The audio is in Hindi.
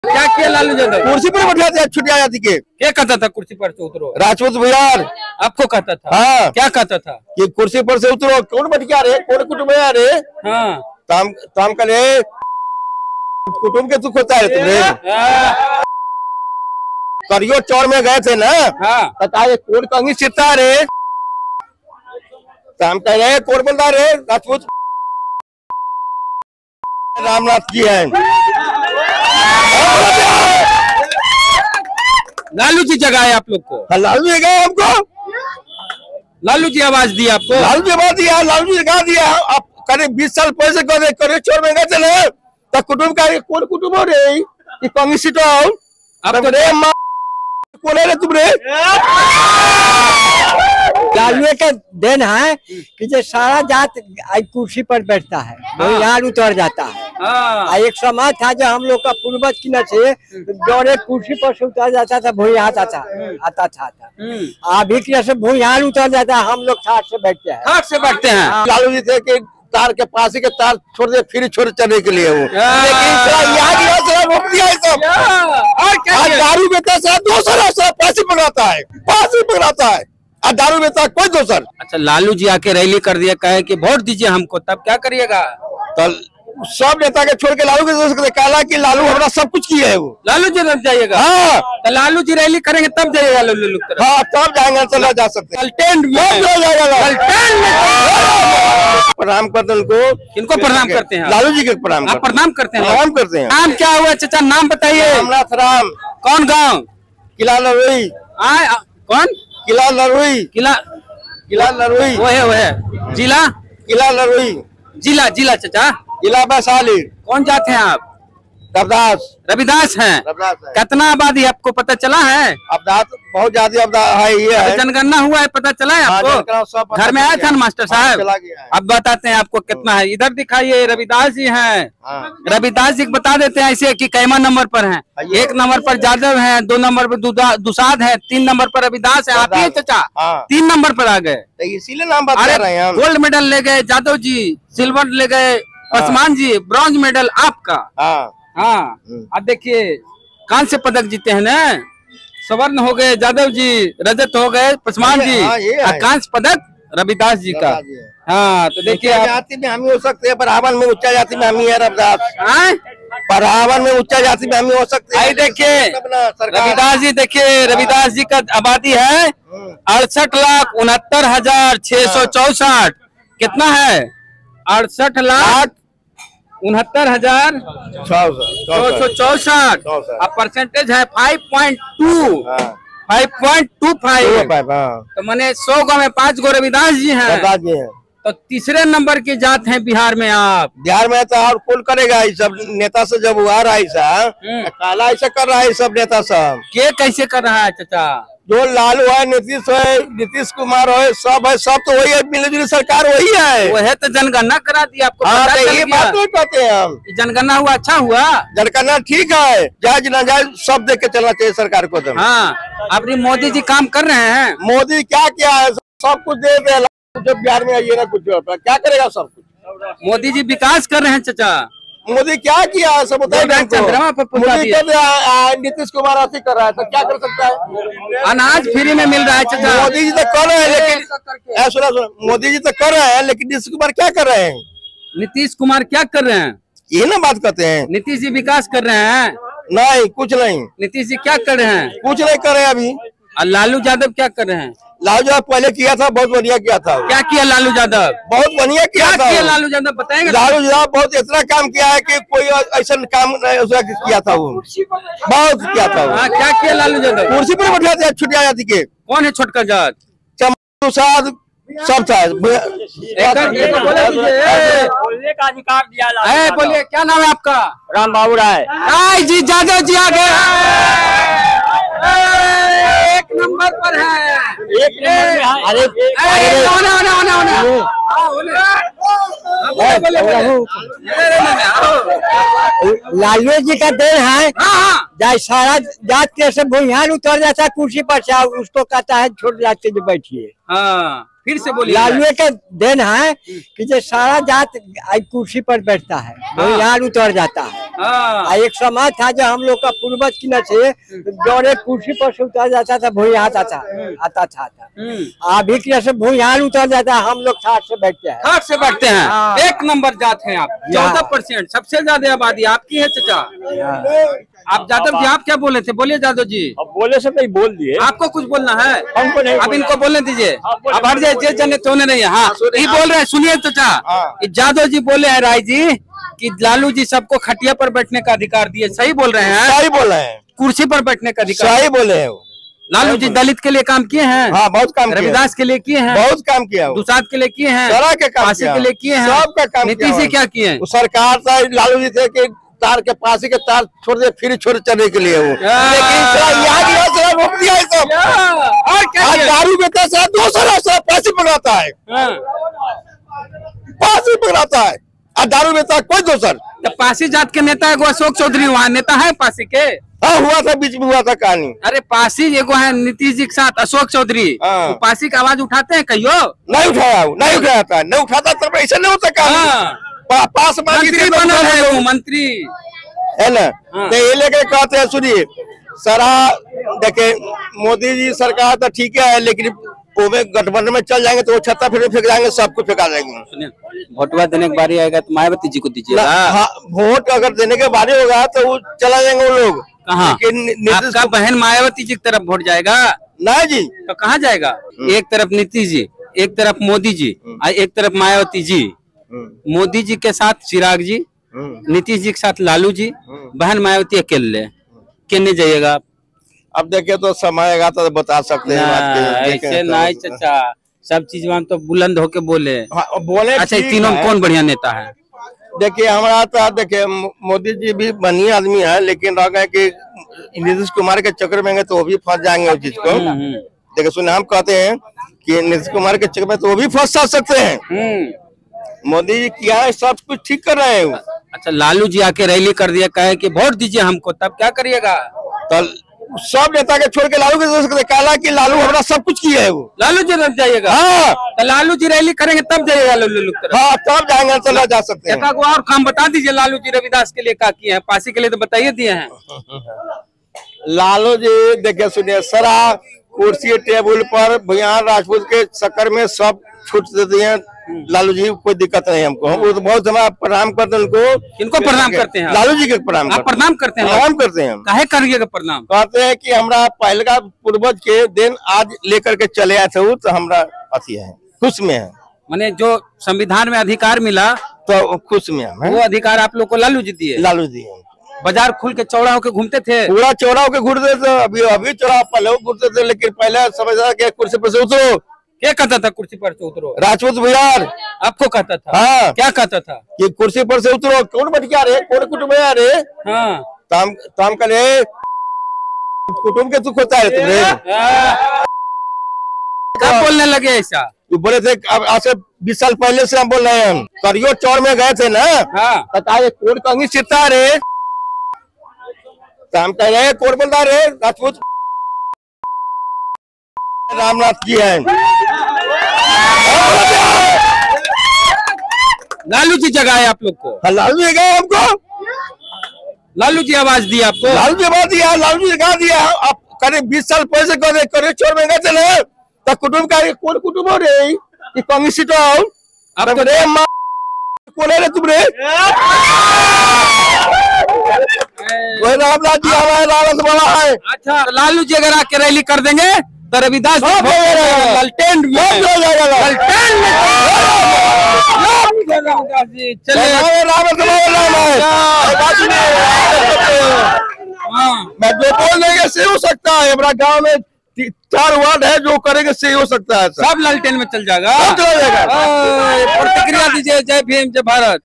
क्या किया लालू यादव? कुर्सी पर बैठाते छुट्टी आ जाती के। क्या कहता था कुर्सी पर से उतरो? राजपूत बिहार आपको कहता था? हाँ। क्या कहता था? कि कुर्सी पर से उतरो। कौन बैठ गया रे? कौन कुटुंब है रे? हाँ। ताम का रे कुटुंब के दुख होता है तुमने। करियो चौर में गए थे ना। हाँ। बताए कौन कंगी चिट्टा रे? ताम कह रहे कौन बोल रहा रे? राजपूत रामनाथ जी है। लालू जी जगाए आप लोग को? लालू जी गए हमको। लालू जी आवाज दी आपको? लालू जी आवाज दिया, लालू जी जगा दिया। अब करीब 20 साल पहले करे चोर में गए थे ना। तो कुटुंब का कौन कुटुंब हो रे? कांग्रेस सीट अब रे कौन है रे तुम रे? लालू का देन है कि जो सारा जात कुर्सी पर बैठता है भूमिहार उतर जाता है। हाँ। एक समाज था जो हम लोग का पूर्वज की न से दौड़े कुर्सी पर से उतर जाता था भूमिहार आता था। अभी की जैसे भूमिहार उतर जाता है हम लोग ठाट से बैठते हैं। ठाट से बैठते हैं। लालू जी थे कि तार के पास ही के तार छोड़ दे फिर छोड़ चलने के लिए वो, लेकिन यहाँ रोक दिया है सब। और क्या दारू बेचता है दूसरा पैसे पकड़ाता है, पैसे पकड़ाता है और दारू बेचता है कोई दूसर। अच्छा लालू जी आके रैली कर दिया, कहे कि वोट दीजिए हमको, तब क्या करिएगा? तो सब नेता के छोड़ के लालू के कहला कि लालू हमारा सब कुछ किया है वो। लालू जी तब जाइएगा? हाँ। तो लालू जी रैली करेंगे तब जाइएगा लालू तरफ? हाँ तब जाएंगे, चला जा सकते हैं। प्रणाम करते उनको। इनको प्रणाम करते हैं? लालू जी के प्रणाम करते हैं। प्रणाम करते हैं। नाम क्या हुआ चाचा? नाम बताइए। रामनाथ राम। कौन गाँव? किला नरुई। कौन? किला नरुई। किला नरुई। वो है जिला? किला नरुई। जिला चाचा? जिला वैशाली। कौन जाते हैं आप? रविदास हैं। कितना आबादी आपको पता चला है? अवदास बहुत ज्यादा है ये है। जनगणना हुआ है, पता चला है आपको? घर में आया था ना मास्टर साहब? अब बताते हैं आपको कितना है। इधर दिखाइए, रविदास जी हैं। रविदास जी बता देते हैं ऐसे कि कैमा नंबर पर हैं। 1 नंबर पर यादव हैं, 2 नंबर पर दुसाद है, 3 नंबर पर रविदास है। आप ही चाचा 3 नंबर पर आ गए, इसीलिए नाम बता रहे हैं। गोल्ड मेडल ले गए यादव जी, सिल्वर ले गए पासवान जी, ब्रॉन्ज मेडल आपका। हाँ। अब देखिए कांस्य पदक जीते हैं ना, स्वर्ण हो गए यादव जी, रजत हो गए पासवान जी, कांस्य पदक रविदास जी का। हाँ तो देखिए जाति में हम ही हो सकते हैं, ब्राह्मण में उच्च जाति में हम ही है रविदास। ब्राह्मण में उच्च जाति में हम ही हो सकते हैं। देखिए रविदास जी, देखिए रविदास जी का आबादी है 68,69,664। कितना है? 68,69,664। अब परसेंटेज है 5.2 5.25। तो मैंने 100 गाँव में 5 गो रविदास जी हैं। तो तीसरे नंबर की जात है बिहार में आप। बिहार में तो और कौन करेगा ये सब नेता से? जब हुआ रहा ऐसा काला ऐसा कर रहा है सब नेता सब। के कैसे कर रहा है चाचा? जो लालू है, नीतीश कुमार है, सब तो वही है, मिली सरकार वही है। वो है तो जनगणना करा दी आपको? ये बात नहीं कहते हैं हम। जनगणना हुआ, अच्छा हुआ। जनगणना ठीक है, जायज नाजायज सब देख के चलना चाहिए सरकार को। हाँ अपनी मोदी जी काम कर रहे हैं। मोदी क्या किया है? सब कुछ दे दे, जब बिहार में आइए ना कुछ क्या करेगा? सब कुछ मोदी जी विकास कर रहे हैं चाचा। मोदी क्या किया है सब बताइए। नीतीश कुमार ऐसे कर रहा है तो क्या कर सकता है? अनाज फ्री में मिल रहा है चाचा। मोदी जी तो कर रहे हैं, लेकिन सुना मोदी जी तो कर रहे हैं, लेकिन नीतीश कुमार क्या कर रहे हैं? नीतीश कुमार क्या कर रहे हैं? यही ना बात करते हैं। नीतीश जी विकास कर रहे हैं? नहीं, कुछ नहीं। नीतीश जी क्या कर रहे हैं? कुछ नहीं कर रहे हैं अभी। और लालू यादव क्या कर रहे हैं? लालू यादव पहले किया था, बहुत बढ़िया किया था। क्या किया लालू यादव? बहुत बढ़िया किया था। लालू यादव बताएंगे? लालू यादव बहुत इतना काम किया है कि कोई ऐसा काम किया था वो, बहुत किया था। क्या किया लालू यादव? कुर्सी पर बैठाते छुट्टी आ जाती के। कौन है छोटका जात? प्रसाद सब था। बोलने का अधिकार दिया। बोलिए क्या नाम है आपका? राम बाबू राय जी। यादव जी आ गए, 1 नंबर पर है। लालू जी का देन है। जब सारा जात के से भूमिहार उतर जाता है कुर्सी पर से, उसको कहता है छोड़ जाते जो बैठिए। हाँ फिर से बोलिए। लालू का देन है कि जो सारा जात कुर्सी पर बैठता है, यहाँ उतर जाता है। एक समाज था जो हम लोग का पूर्वज की न से दौरे कुर्सी पर से उतर जाता था, भूई आता था। अभी की से भूई यहाँ उतर जाता है, हम लोग 60 से बैठते हैं। 60 से बैठते हैं। एक नंबर जात हैं आप। 14% सबसे ज्यादा आबादी आपकी है चाचा। आप यादव जी, आप क्या बोले थे? बोलिए यादव जी। अब बोले से नहीं बोल दिए, आपको कुछ बोलना है? हमको नहीं। अब इनको बोलने दीजिए। अब हट जाइए, जने तो नहीं है। हाँ ये बोल रहे हैं, सुनिए चाचा। यादव जी बोले हैं राय जी कि लालू जी सबको खटिया पर बैठने का अधिकार दिए। सही बोल रहे हैं? सही बोल रहे हैं। कुर्सी पर बैठने का अधिकार सही बोले हैं। लालू जी दलित के लिए काम किए हैं। हाँ, बहुत काम किया। रविदास के लिए किए हैं, बहुत काम किया। दुसाद के लिए किए हैं, सारा के काम फांसी के लिए किए हैं, सबका काम। नीतीश जी क्या किए? सरकार था लालू जी थे कि तार के फांसी के तार छोड़ दे, फिर छोड़ चलने के लिए वो, लेकिन यहाँ रोक दिया है सब। और क्या दारू बेचता है, दूसरा फांसी पकड़ाता है, फांसी पकड़ाता है, और दारू बेचता है कोई दूसर। तो पासी जात के नेता एगो अशोक चौधरी वहाँ नेता है पासी के। हाँ, हुआ था, बीच में हुआ था कहानी। अरे पासी एगो है नीतीश जी के साथ अशोक चौधरी, तो पासी का आवाज उठाते हैं कहियो? नहीं उठाया था, नहीं उठाता तब ऐसा नहीं होता कहानी। पास मंत्री बना है वो, मंत्री है ना। तो ये लेकर कहते हैं, सुनिए सारा देखे मोदी जी सरकार तो ठीक है, लेकिन गठबंधन में चल जाएंगे तो वो छत्ता फिर फेंक जाएंगे, सब कुछ फेंका जाएंगे। वोटवा देने के बारी आएगा तो मायावती जी को दीजिएगा। हाँ, वोट अगर देने के बारी होगा तो वो चला जाएंगे वो लोग। कहाँ? आपका बहन मायावती जी की तरफ वोट जाएगा? नहीं जी। तो कहाँ जाएगा? एक तरफ नीतीश जी, एक तरफ मोदी जी, एक तरफ मायावती जी। मोदी जी के साथ चिराग जी, नीतीश जी के साथ लालू जी, बहन मायावती अकेले। किन्ने जाइएगा आप? अब देखिए तो समय आएगा तो बता सकते हैं। ऐसे नहीं चाचा, सब चीज में तो बुलंद होके बोले। बोले अच्छा, तीनों में कौन बढ़िया नेता है? देखिए हमारा तो देखिए मोदी जी भी बढ़िया आदमी है, लेकिन रह गए कि नीतीश कुमार के चक्कर में गए तो वो भी फंस जाएंगे उस चीज को। देखिए सुनिए, हम कहते हैं कि नीतीश कुमार के चक्कर में तो वो भी फंस सकते हैं। मोदी जी क्या है, सब कुछ ठीक कर रहे हैं। अच्छा, लालू जी आके रैली कर दिया, कहे कि वोट दीजिए हमको, तब क्या करिएगा? तो सब नेता के छोड़ के लालू के कहला कि लालू हमारा सब कुछ किया है। वो लालू जी तब जाइएगा? हाँ, तो लालू जी रैली करेंगे तब जाइएगा लालू? हाँ, तब जाएंगे, चला जा सकते हैं। और काम बता दीजिए, लालू जी रविदास के लिए क्या किए हैं, पासी के लिए तो बताइए दिए हैं। लालू जी देखिए सुनिए, सारा कुर्सी टेबल पर भैया राजपूत के चक्कर में सब छूट देते हैं। लालू जी कोई दिक्कत नहीं हमको, हम तो बहुत समय प्रणाम करते हैं उनको। इनको प्रणाम करते हैं? लालू जी के प्रणाम। आप प्रणाम करते हैं? प्रणाम करते हैं। काहे करिएगा प्रणाम? कहते हैं कि हमरा पहले का पूर्वज के दिन आज लेकर के चले आए थे, तो हमरा अथी है, खुश में है। माने जो संविधान में अधिकार मिला तो खुश में है। वो अधिकार आप लोग को लालू जी दिए? लालू जी बाजार खुल के चौड़ा होके घूमते थे? पूरा चौड़ा होके घूमते थे। अभी चौड़ा पहले घूमते थे, लेकिन पहले समझा कि कुर्सी पर से उतरो। क्या कहता था कुर्सी पर से उतरो? राजपूत बिहार आपको कहता था? हाँ। क्या कहता था? कि कुर्सी पर से उतरो। कौन बच गया रे, कौन कुटुंब है रे? हाँ, तो हम कहे कुटुंब के तू खोता है तुमने। कब बोलने लगे ऐसा? तू बोले थे आज से 20 साल पहले से हम बोल रहे हैं। करियो चौर में गए थे ना। हाँ, कौन कंगी चिट्टा रे? तो हम कह रहे कौन बोल रहा रे? राजपूत रामनाथ जी है। लालू जी जगाए आप लोग को? लालू जी जगाए हमको। लालू जी आवाज दिया आपको? लालू जी आवाज दिया, लालू जी जगा दिया। आप करीब 20 साल पहले से करे चोर में गए थे ना, तो कुटुंब का कौन कुटुंब हो रे? कांग्रेस सीट अब तो रे कौन है रे तुम रे? वही रामनाथ जी हमारे रावत बड़ा है। अच्छा, लालू जी अगर आके रैली कर देंगे तो रविदास ललटेन में चले। मैं जो बोल देंगे से हो सकता है। हमारा गांव में 4 वार्ड है, जो करेंगे से हो सकता है। सब ललटेन में चल जाएगा। प्रतिक्रिया दीजिए। जय भीम, जय भारत।